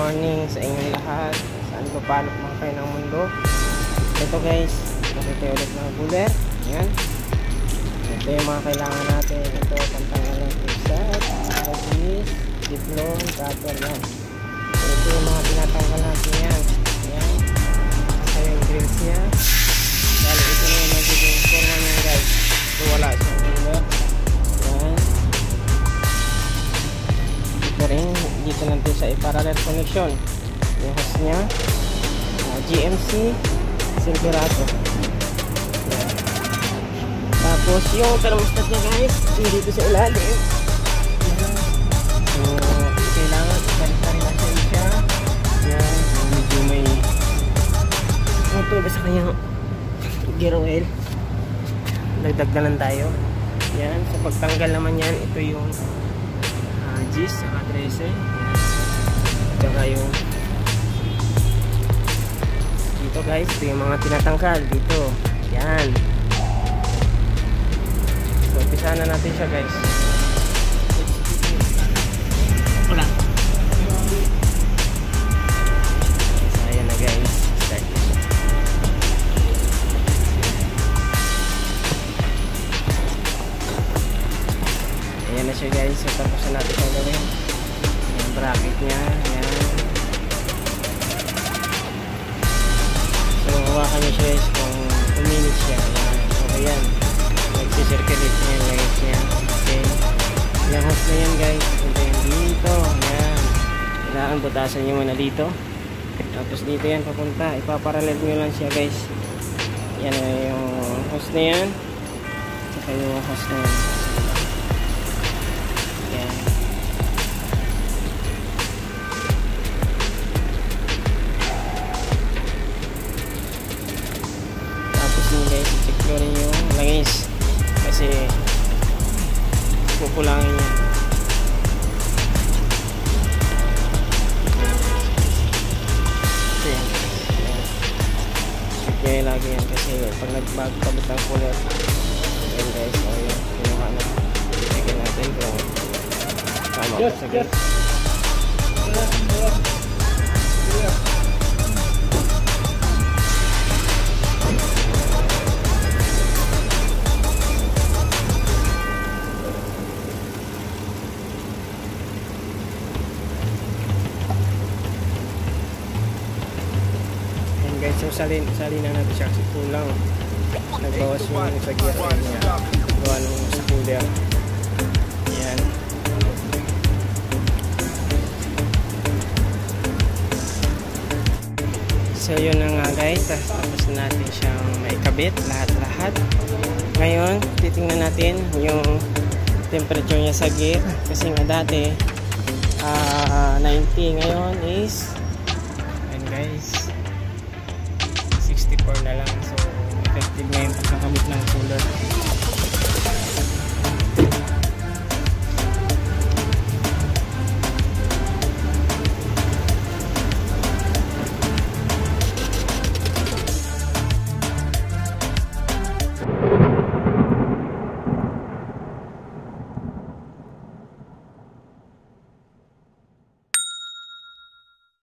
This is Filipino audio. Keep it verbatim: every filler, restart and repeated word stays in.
morning sa inyong lahat. Saan ko paano man kayo ng mundo. Ito guys, nakita ulit ng cooler. Ayan. Ito yung mga kailangan natin. Ito, pantanggal ng tubsat, hagis, diplom, cutter yan. So, ito yung mga tinatanggal natin yan. Ayan. Ito yung grills niya. Dahil ito na yung magiging forma niya guys. So wala siyang cooler. Ayan. Ito rin, dito natin sa i-parallel connection. Yung host niya, uh, G M C Silverado. Ayan. Tapos yung thermostat niya guys, dito sa ilalim. So kailangan ipalit-palit natin siya. Ayan, so medyo may ito ba sa kanyang gear oil. Dagdag na lang tayo. Ayan, sa pagtanggal naman yan, ito yung uh, Gis saka trese. Ayan, saka yung dito guys, ito yung mga tinatanggal dito. Ayan. So umpisa na natin siya guys. Wala. So ayan na guys, start na siya. Ayan na siya guys. So tapos na natin ang gawin. Yung bracket nya. Ayan. So hawakan nyo siya guys kung two minutes siya. Ayan. So ayan, nagsisirculate niya yung legs nya. Okay. Yung host na yan guys, punta yan dito. Ayan. Kailangan butasan nyo muna dito. Tapos dito yan papunta. Ipaparallel nyo lang siya guys. Yan yung host na yan. Saka yung host na yan. Ayan. Tapos yun guys, i-check nyo rin yung langis. Kasi pupulangin yan. Ayan. Check nyo yung lagi yan kasi pag nagpagpabot ng cooler. Ayan guys, so yun, kinuha na. Check natin kung tama ba sa guys. Guys, so salin, salin na natin siya kasi kulang. Nagbawas yung sa gear oil niya. Gawa nung sa cooler. Ayan. So yun na nga guys. Tapos na natin siyang maikabit. Lahat-lahat. Ngayon, titingnan natin yung temperature niya sa gear. Kasi nga dati uh, ninety. Ngayon is ayan guys, sixty-four na lang. So effective ngayon pagkakabit ng cooler.